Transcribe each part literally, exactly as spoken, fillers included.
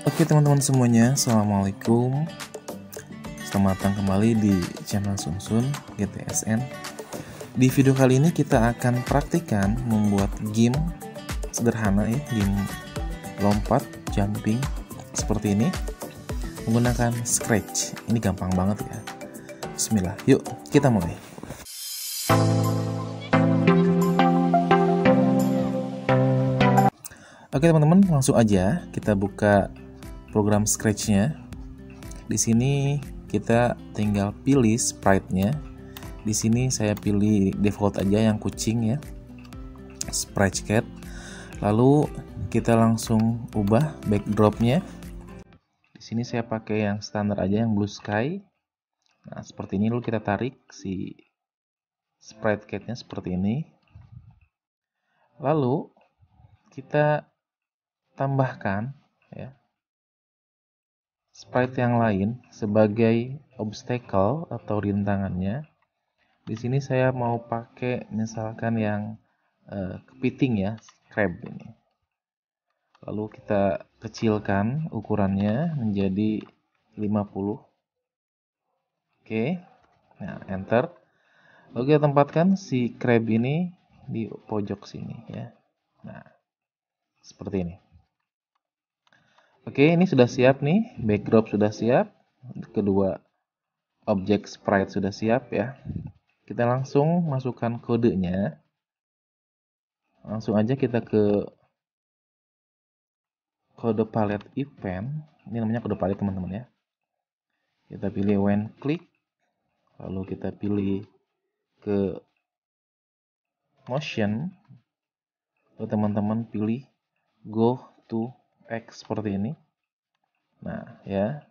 Oke teman-teman semuanya, Assalamualaikum. Selamat datang kembali di channel Sunsun G T S N. Di video kali ini kita akan praktikkan membuat game sederhana ya, game lompat, jumping seperti ini menggunakan Scratch. Ini gampang banget ya. Bismillah, yuk kita mulai. Oke teman-teman, langsung aja kita buka program Scratch-nya. Di sini kita tinggal pilih sprite-nya. Di sini saya pilih default aja yang kucing ya, Sprite Cat. Lalu kita langsung ubah backdrop-nya. Di sini saya pakai yang standar aja, yang blue sky. Nah seperti ini. Lalu kita tarik si Sprite Cat-nya seperti ini. Lalu kita tambahkan ya sprite yang lain sebagai obstacle atau rintangannya. Di sini saya mau pakai misalkan yang uh, kepiting ya, crab ini. Lalu kita kecilkan ukurannya menjadi lima puluh. Oke. Nah, enter. Lalu kita tempatkan si crab ini di pojok sini ya. Nah, seperti ini. Oke, ini sudah siap nih, backdrop sudah siap, kedua objek sprite sudah siap ya. Kita langsung masukkan kodenya. Langsung aja kita ke kode palette event. Ini namanya kode palette teman-teman ya. Kita pilih when click, lalu kita pilih ke motion, lalu teman-teman pilih go to X seperti ini. Nah, ya.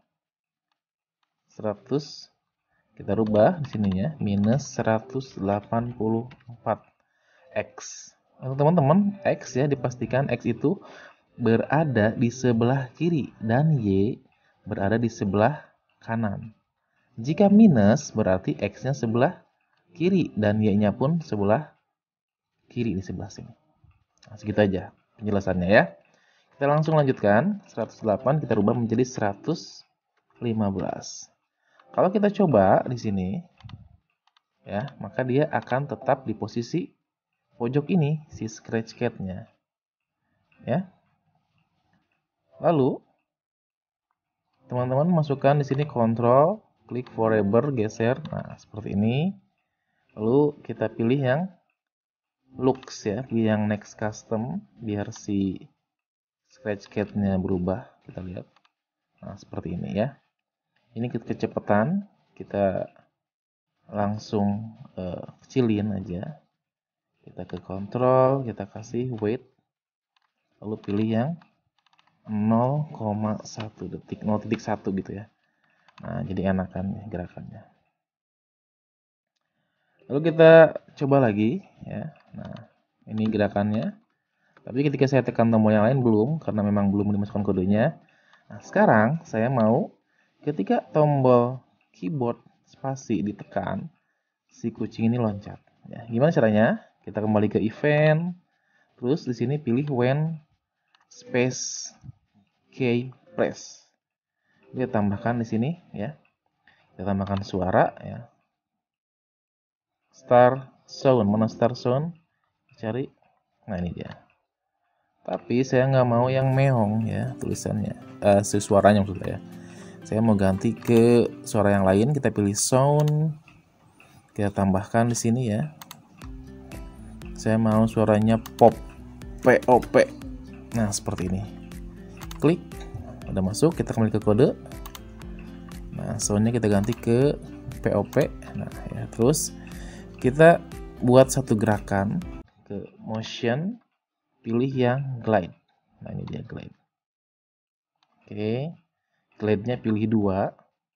seratus kita rubah di sininya minus seratus delapan puluh empat X. Untuk teman-teman, X ya dipastikan X itu berada di sebelah kiri dan Y berada di sebelah kanan. Jika minus berarti X-nya sebelah kiri dan Y-nya pun sebelah kiri di sebelah sini. Nah, segitu aja penjelasannya ya. Kita langsung lanjutkan. seratus delapan kita rubah menjadi seratus lima belas. Kalau kita coba di sini ya, maka dia akan tetap di posisi pojok ini si Scratch Cat-nya. Ya. Lalu teman-teman masukkan di sini kontrol, klik forever, geser. Nah, seperti ini. Lalu kita pilih yang looks ya, pilih yang next custom biar si Scratch Cat-nya berubah. Kita lihat. Nah, seperti ini ya. Ini kecepatan, kita langsung uh, kecilin aja. Kita ke kontrol, kita kasih wait. Lalu pilih yang nol koma satu detik, nol titik satu gitu ya. Nah, jadi enakan gerakannya. Lalu kita coba lagi ya. Nah, ini gerakannya. Tapi ketika saya tekan tombol yang lain belum, karena memang belum dimasukkan kodenya. Nah, sekarang saya mau ketika tombol keyboard spasi ditekan, si kucing ini loncat. Ya, gimana caranya? Kita kembali ke event, terus di sini pilih when space key press. Kita tambahkan di sini ya. Kita tambahkan suara ya. Start sound, mana start sound? Cari. Nah, ini dia. Tapi saya nggak mau yang meong ya tulisannya, uh, suaranya maksudnya ya. Saya mau ganti ke suara yang lain. Kita pilih sound. Kita tambahkan di sini ya. Saya mau suaranya pop, P O P. Nah, seperti ini. Klik. Udah masuk, kita kembali ke kode. Nah, soundnya kita ganti ke P O P. Nah, ya, terus kita buat satu gerakan ke motion. Pilih yang glide. Nah, ini dia glide. Oke. Glide-nya pilih dua.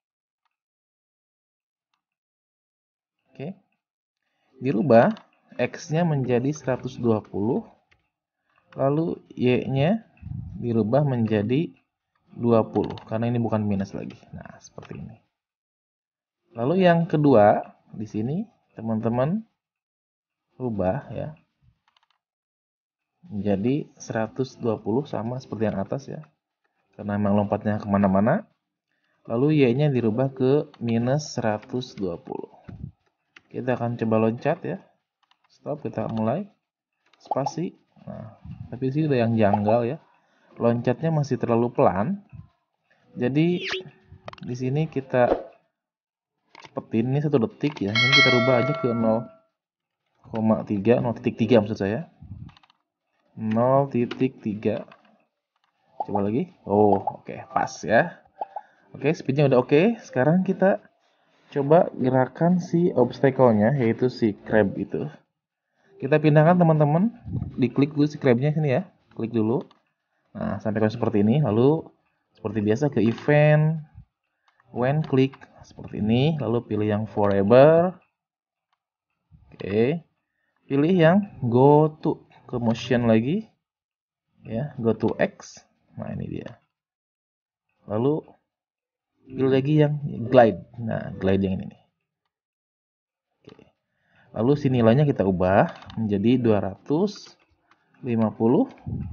Oke. Dirubah X-nya menjadi seratus dua puluh. Lalu Y-nya dirubah menjadi dua puluh karena ini bukan minus lagi. Nah, seperti ini. Lalu yang kedua, di sini teman-teman rubah ya. Menjadi seratus dua puluh sama seperti yang atas ya. karena memang lompatnya kemana-mana. Lalu Y-nya dirubah ke minus seratus dua puluh. Kita akan coba loncat ya. Stop, kita mulai. Spasi. Nah, tapi sini udah yang janggal ya. Loncatnya masih terlalu pelan. Jadi di sini kita cepetin, ini satu detik ya. Ini kita rubah aja ke nol koma tiga, nol titik tiga maksud saya. nol titik tiga. Coba lagi. Oh, oke, okay, pas ya. Oke, okay, speednya udah oke. Okay. Sekarang kita coba gerakan si obstacle-nya, yaitu si crab itu. Kita pindahkan teman-teman. Diklik dulu si crab-nya sini ya. Klik dulu. Nah, sampai seperti ini. Lalu seperti biasa ke event, when click seperti ini. Lalu pilih yang forever. Oke. Okay. Pilih yang go to, ke motion lagi. Ya, go to X. Nah, ini dia. Lalu pilih lagi yang glide. Nah, glide yang ini nih. Oke. Lalu si nilainya kita ubah menjadi dua ratus lima puluh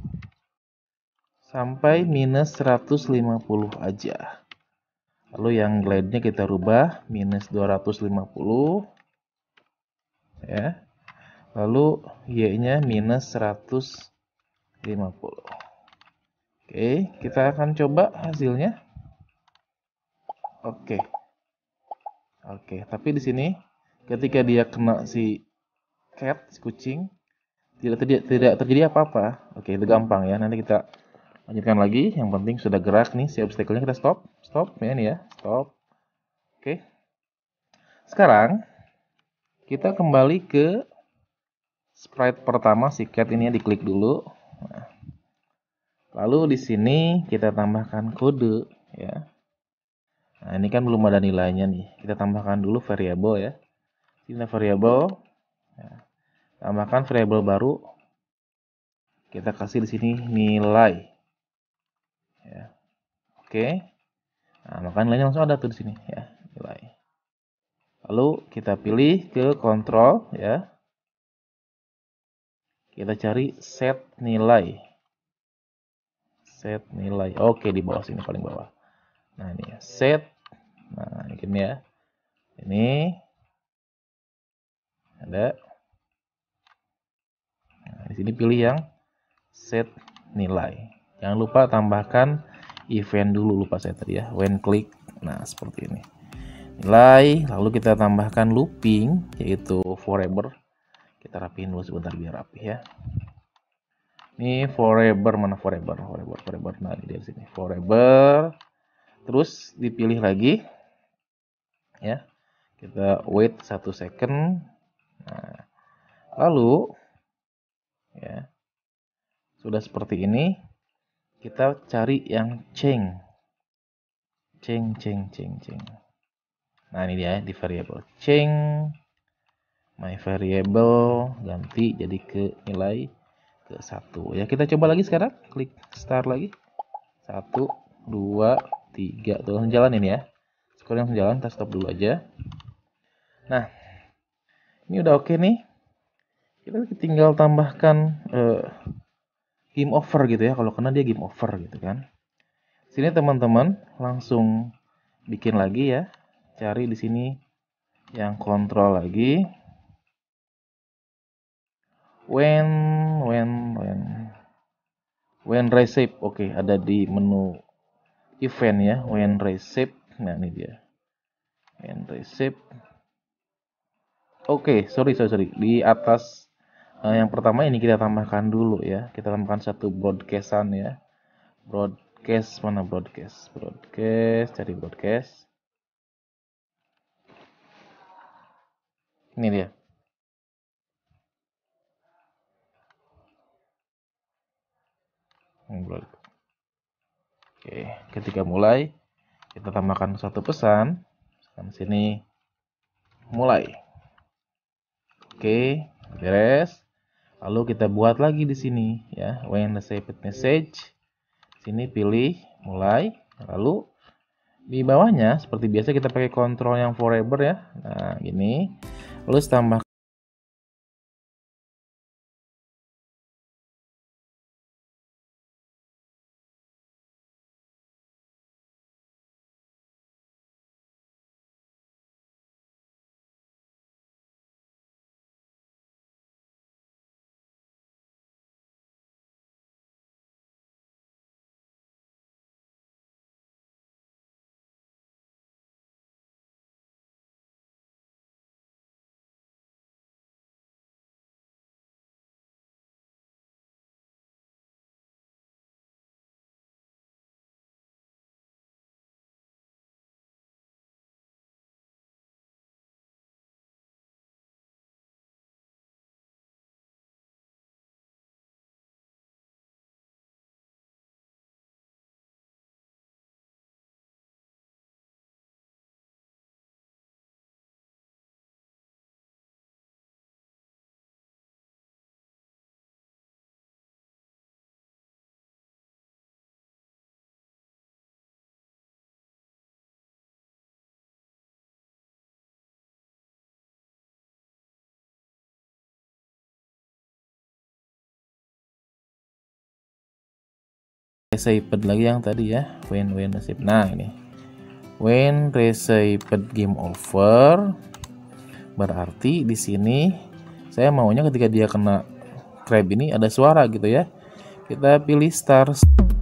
sampai minus seratus lima puluh aja. Lalu yang glide-nya kita rubah minus dua ratus lima puluh. Ya. Lalu Y-nya minus seratus lima puluh. Oke, kita akan coba hasilnya. Oke. Oke, tapi di sini ketika dia kena si cat, si kucing, tidak terjadi, tidak terjadi apa-apa. Oke, itu gampang ya. Nanti kita lanjutkan lagi. Yang penting sudah gerak nih si obstacle-nya, kita stop. Stop ya nih ya. Stop. Oke. Sekarang kita kembali ke sprite pertama si cat ini ya, diklik dulu. Nah, lalu di sini kita tambahkan kode ya. Nah, ini kan belum ada nilainya nih. Kita tambahkan dulu variabel ya. Ini variabel. Ya. Tambahkan variabel baru. Kita kasih di sini nilai. Ya. Oke. Nah, maka nilainya langsung ada tuh di sini ya, nilai. Lalu kita pilih ke kontrol ya. Kita cari set nilai. Set nilai. Oke, di bawah sini paling bawah. Nah, ini ya, set. Nah, ini ya. Ini ada. Nah, di sini pilih yang set nilai. Jangan lupa tambahkan event dulu, lupa saya tadi ya. When click. Nah, seperti ini. Nilai, lalu kita tambahkan looping yaitu forever. Kita rapiin dulu sebentar biar rapi ya. Ini forever, mana forever? Forever, forever. Nah, ini di sini. Forever. Terus dipilih lagi. Ya. Kita wait satu second. Nah, lalu ya. Sudah seperti ini. Kita cari yang change. Change, change, change, change. Nah, ini dia di variable. Change my variable ganti jadi ke nilai ke satu ya. Kita coba lagi sekarang, klik start lagi. Satu, dua, tiga, tuh langsung jalan ini ya. Sekarang langsung jalan, kita stop dulu aja. Nah, ini udah oke nih. Kita tinggal tambahkan uh, game over gitu ya. Kalau kena dia game over gitu kan. Sini teman-teman langsung bikin lagi ya. Cari di sini yang kontrol lagi. When, when, when, when receive, oke, okay, ada di menu event ya, when receive, nah ini dia, when receive, oke, okay, sorry, sorry, sorry, di atas uh, yang pertama ini kita tambahkan dulu ya, kita tambahkan satu broadcastan ya, broadcast, mana broadcast, broadcast, cari broadcast, ini dia. Oke, ketika mulai kita tambahkan satu pesan. Di sini mulai. Oke, beres. Lalu kita buat lagi di sini ya, when the saved message. Sini pilih mulai. Lalu di bawahnya seperti biasa kita pakai kontrol yang forever ya. Nah, gini. Lalu tambah received lagi yang tadi ya, when when received. Nah ini when received game over, berarti di sini saya maunya ketika dia kena crab ini ada suara gitu ya. Kita pilih stars.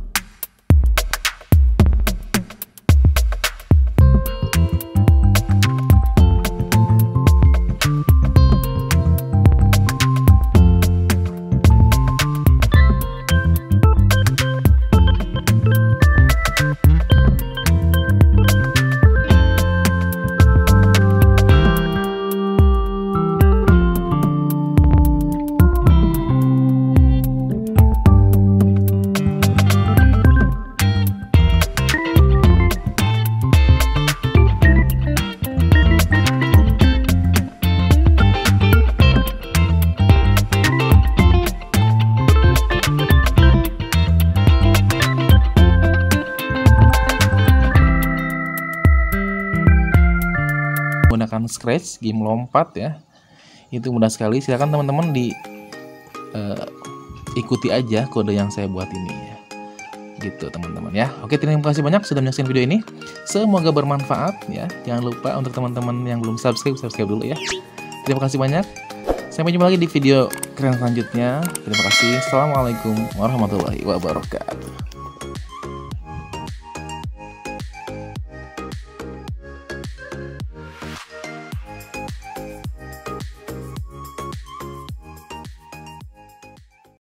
Gunakan scratch game lompat ya, itu mudah sekali. Silakan teman-teman di uh, ikuti aja kode yang saya buat ini ya, gitu teman-teman ya. Oke, terima kasih banyak sudah menyaksikan video ini, semoga bermanfaat ya. Jangan lupa untuk teman-teman yang belum subscribe, subscribe dulu ya. Terima kasih banyak, sampai jumpa lagi di video keren selanjutnya. Terima kasih, assalamualaikum warahmatullahi wabarakatuh.